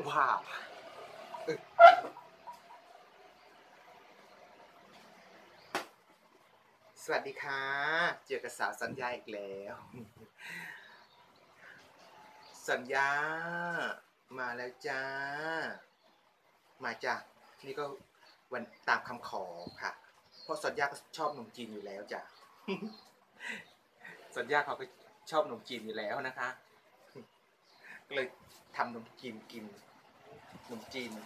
ว้าวสวัสดีค่ะเจอกับสาวสัญญาอีกแล้วสัญญามาแล้วจ้ามาจ้ะนี่ก็วันตามคำขอค่ะเพราะสัญญาก็ชอบขนมจีนอยู่แล้วจ้ะสัญญาเขาก็ชอบขนมจีนอยู่แล้วนะคะก็เลยทำขนมจีนกินขนมจีน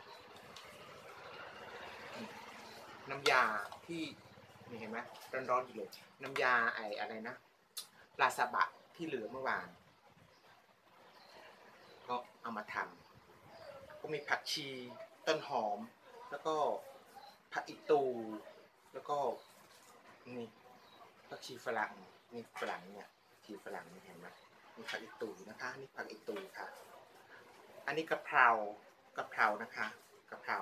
น้ำยาที่นี่เห็นไหมร้อนๆอยู่เลยน้ำยาอะไรนะปลาซาบะที่เหลือเมื่อวานก็เอามาทำก็มีผักชีต้นหอมแล้วก็ผักอีตูแล้วก็นี่ผักชีฝรั่งนี่ฝรั่งเนี่ยชีฝรั่งนี่เห็นไหมมีผักอีตูนะคะนี่ผักอีตูค่ะอันนี้กะเพรนะคะกะเพรา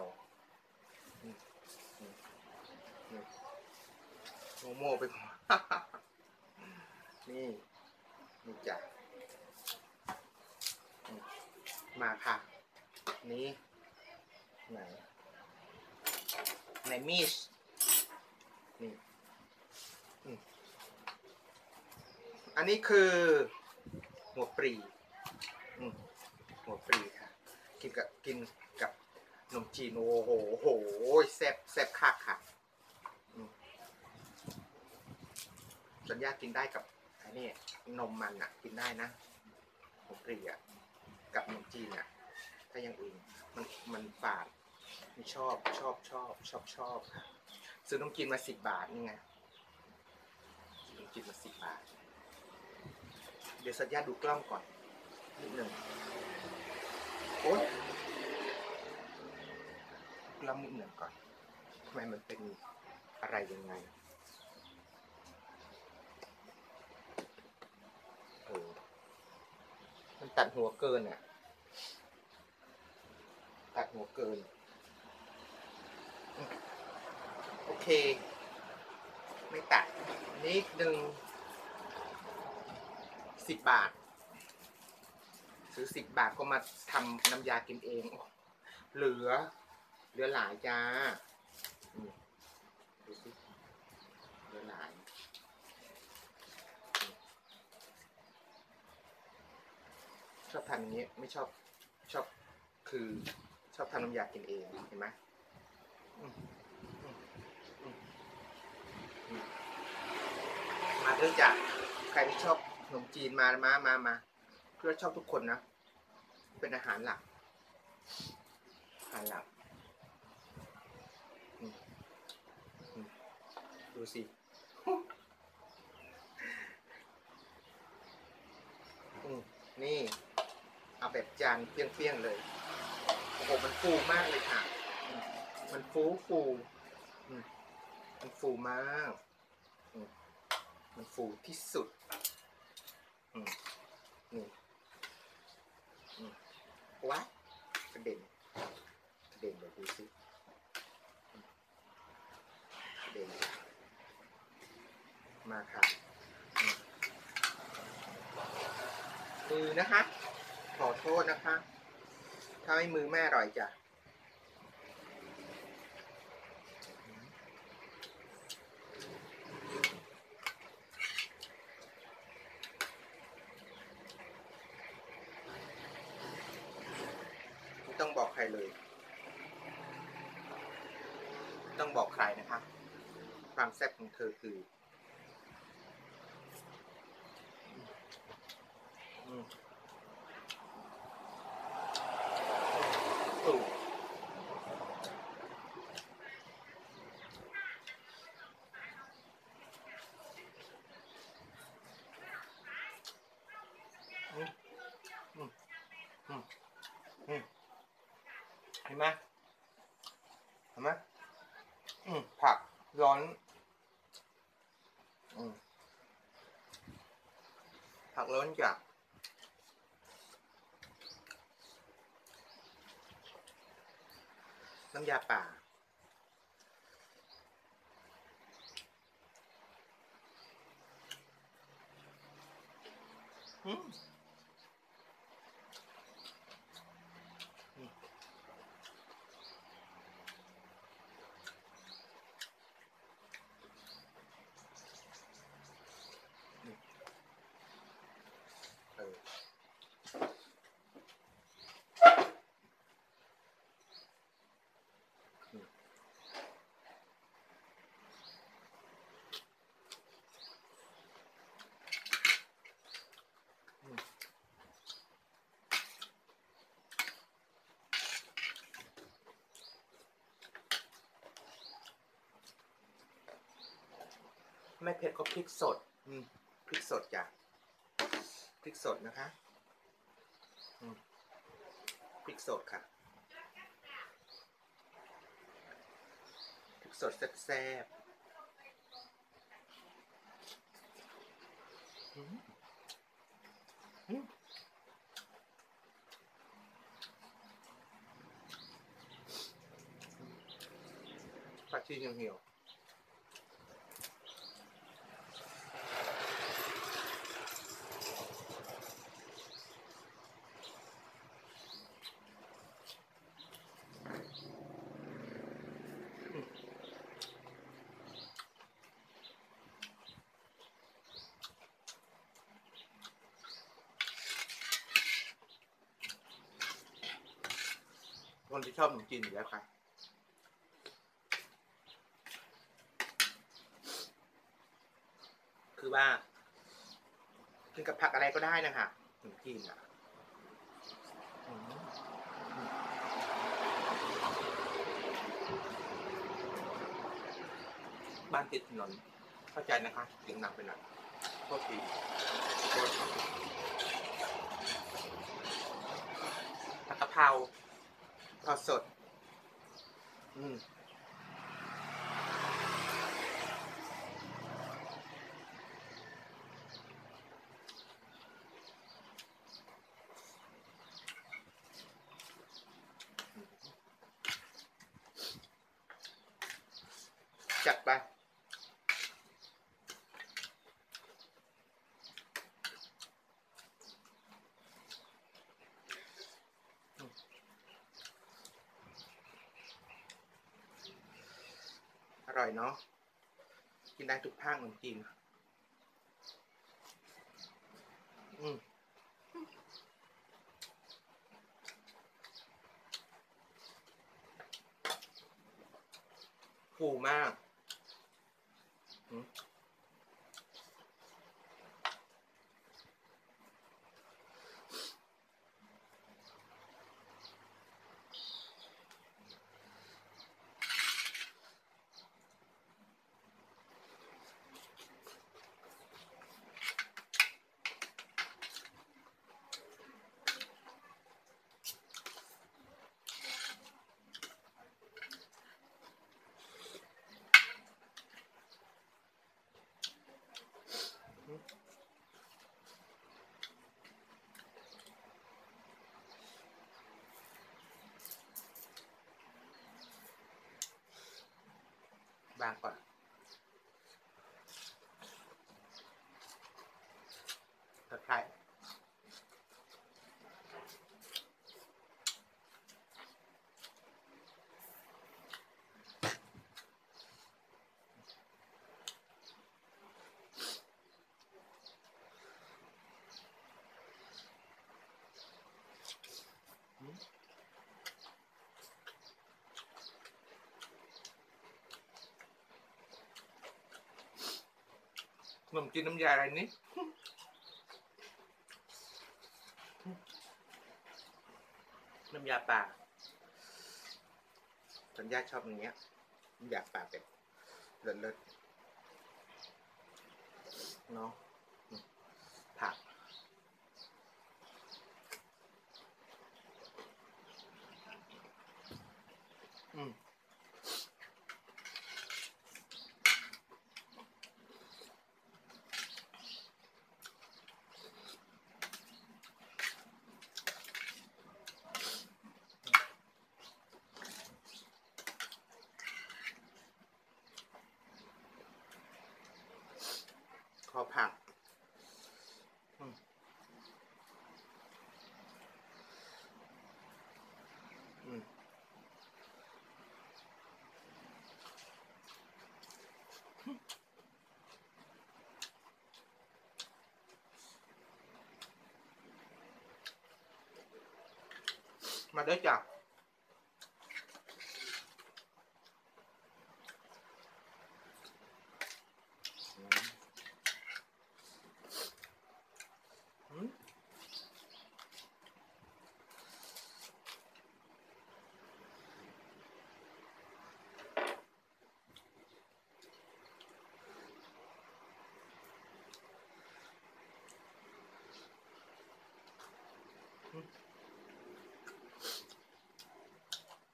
โมโม่ไปหมดนี่นี่จ้ะมาค่ะนี่ไหนมีชนี่อันนี้คือหัวปรีหัวปรีค่ะกินกับขนมจีนโอ้โหแซ่บคักค่ะสัญญากินได้กับไอ้นี่นมมันอ่ะกินได้นะหัวปรีอ่ะกับขนมจีนอ่ะถ้าอย่างอื่นมันฝาดไม่ชอบค่ะซื้อน้ำกินมา10 บาทนี่ไงน้ำกินมา10 บาทเดี๋ยวสัญญาดูกล้องก่อนนิดหนึ่งโอ๊ยกล้องนิดหนึ่งก่อนทำไมมันเป็นอะไรยังไงมันตัดหัวเกินอ่ะตัดหัวเกินโอเคไม่ตัดนิดนึง10 บาทซื้อ10 บาทก็มาทำน้ำยากินเองเหลือหลายจ้าดูสิเหลือหลายชอบทำอย่างนี้ไม่ชอบคือชอบทำน้ำยากินเองเห็นไหมมาด้วยจ้ะใครที่ชอบขนมจีนมาเพื่อชอบทุกคนนะเป็นอาหารหลักดูสินี่เอาแบบจานเปี้ยงๆเลยโอ้โหมันฟูมากเลยค่ะมันฟูมันฟูมากมันฟูที่สุดนี่ว้ากระเด็นเลยดูสิกระเด็นมาค่ะมือนะคะขอโทษนะคะถ้าไม่มือแม่อร่อยจ้ะไม่ต้องบอกใครเลยต้องบอกใครนะคะความแซ่บของเธอคือเห็นไหมผักร้อนผักร้อนจากน้ำยาป่าไม่เผ็ดก็พริกสดพริกสดจ้ะพริกสดนะคะพริกสดค่ะพริกสดแซ่บผักชีเหี่ยวคนที่ชอบขนมจีนอยู่แล้วค่ะคือว่ากินกับผักอะไรก็ได้นะคะขนมจีนอ่ะบ้านติดถนนเข้าใจนะคะเสียงดังไปหน่อยโทษทีผักกะเพราทอดสดจัดไปอร่อยเนาะกินได้ทุกภาคขนมจีนฟูมากบางก่อนตะไคร้ขนมจีนน้ำยาอะไรนี้น้ำยาป่าสัญญาชอบอย่างเงี้ยน้ำยาป่าแบบเลิศๆเนาะผักขอผักมาด้วยจ้ะ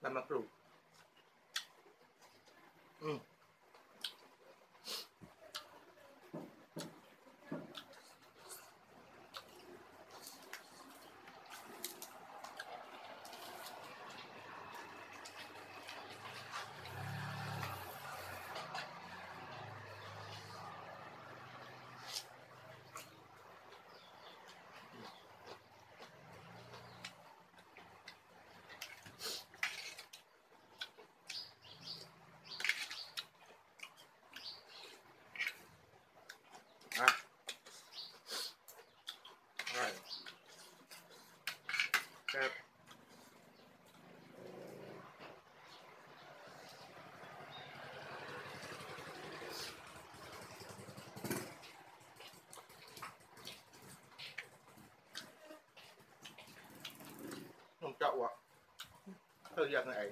ใบมะกรูดอ่ะอร่อยครับผมจะอ้วกอย่างไร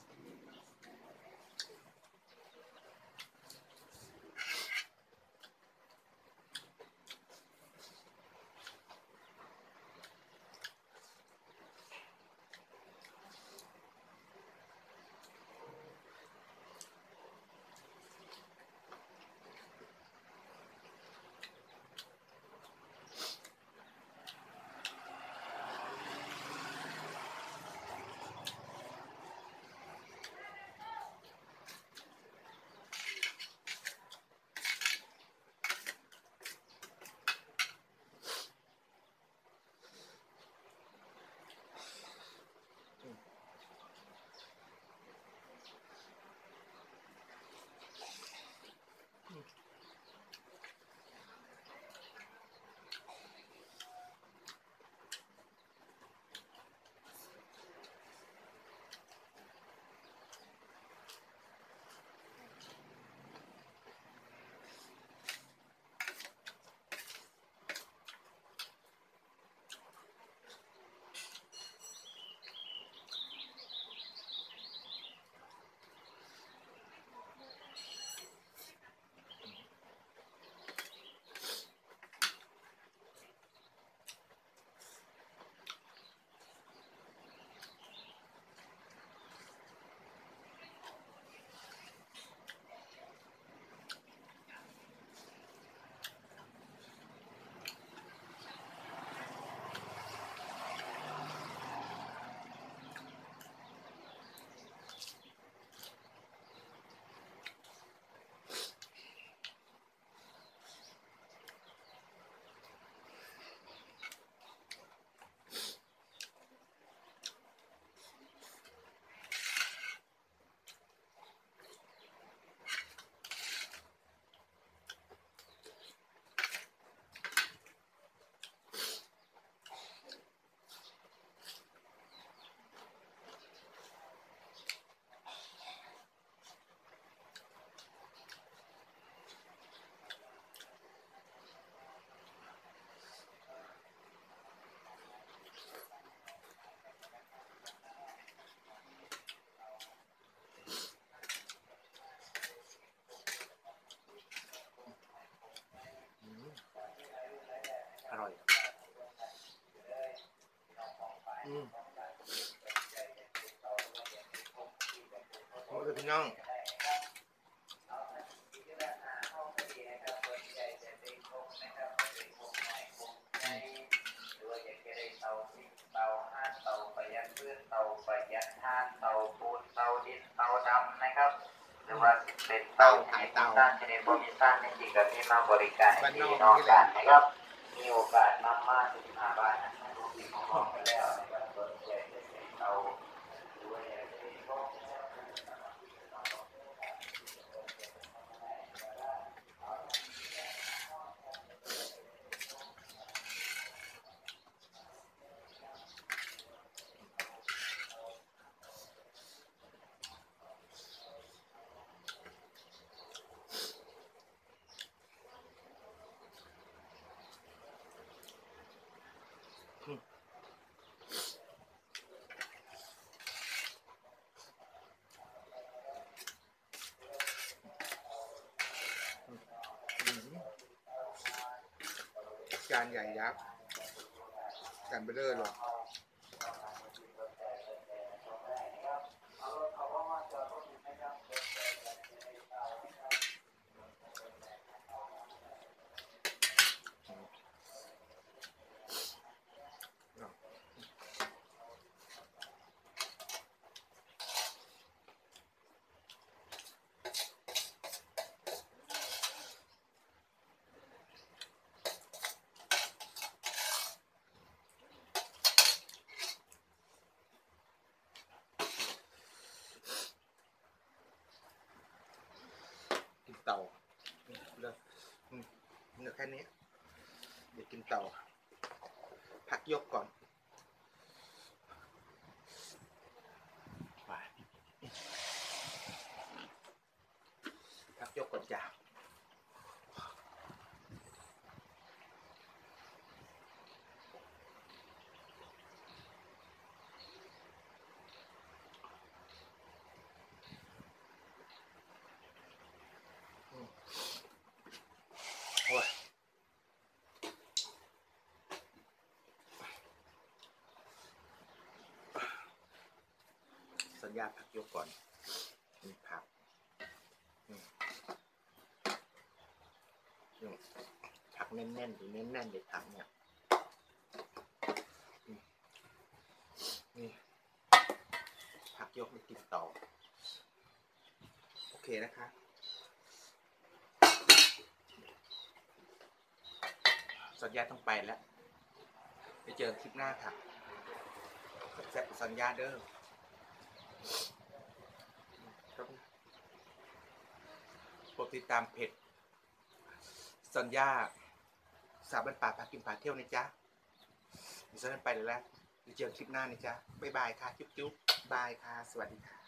อร่อยโอ้ยพี่น้องหรือว่าเป็นเตาขายเตาชนิดบริษัทในที่กับที่มาบริการในที่นอกกันนะครับมีโอกาสมากๆที่มาบ้านนะครับที่มองไปแล้วนะครับเปิดใจจะเป็นเตาด้วยจานใหญ่ยักษ์จานเบลอเลยเนื้อแค่นี้เดี๋ยวกินต่อพักยกก่อนพักยกก่อนจ้ะโอ้ยสัญญาพักยกก่อนมีผักผักแน่นๆหรือแน่นๆเลยผักเนี่ยนี่ผักยกมากินต่อโอเคนะคะสัญญาต้องไปแล้วไปเจอคลิปหน้าค่ะแซ่บสัญญาเด้อโปรดติดตามเพจสัญญาสาวบ้านป่าพากินพาเที่ยวนะจ๊ะดิฉันไปแล้วไปเจอคลิปหน้านะจ๊ะบ๊ายบายค่ะจุ๊บๆบายค่ะสวัสดีค่ะ